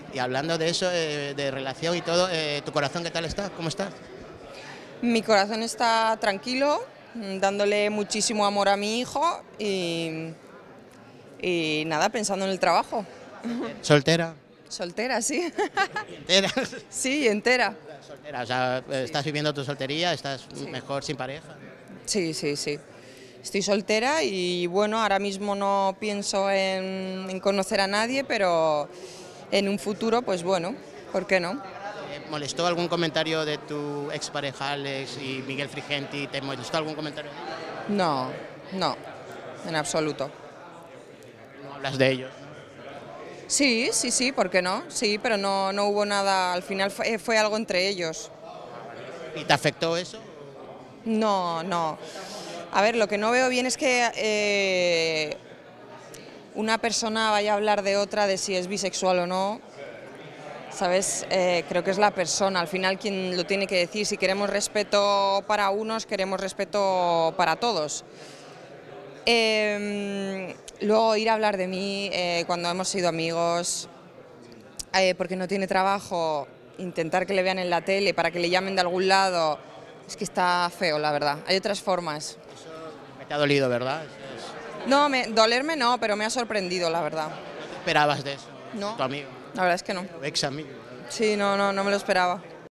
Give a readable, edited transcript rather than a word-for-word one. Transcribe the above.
Y hablando de eso, de relación y todo, ¿tu corazón qué tal está? ¿Cómo estás? Mi corazón está tranquilo, dándole muchísimo amor a mi hijo y nada, pensando en el trabajo. ¿Soltera? Soltera, sí. ¿Entera? Sí, entera. Soltera, o sea, ¿estás viviendo tu soltería? ¿Estás Sí. mejor sin pareja? Sí, sí, sí. Estoy soltera y bueno, ahora mismo no pienso en conocer a nadie, pero en un futuro, pues bueno, ¿por qué no? ¿Molestó algún comentario de tu expareja Alex y Miguel Frigenti? ¿Te molestó algún comentario? No, no, en absoluto. No hablas de ellos. Sí, sí, sí, ¿por qué no? Sí, pero no hubo nada, al final fue algo entre ellos. ¿Y te afectó eso? No, no. A ver, lo que no veo bien es que una persona vaya a hablar de otra, de si es bisexual o no, ¿sabes? Creo que es la persona, al final quien lo tiene que decir. Si queremos respeto para unos, queremos respeto para todos. Luego ir a hablar de mí cuando hemos sido amigos, porque no tiene trabajo, intentar que le vean en la tele para que le llamen de algún lado, es que está feo, la verdad. Hay otras formas. Me te ha dolido, ¿verdad? No, dolerme no, pero me ha sorprendido, la verdad. ¿No te esperabas de eso? No, Tu amigo, la verdad es que no. tu ex amigo. Sí, no me lo esperaba.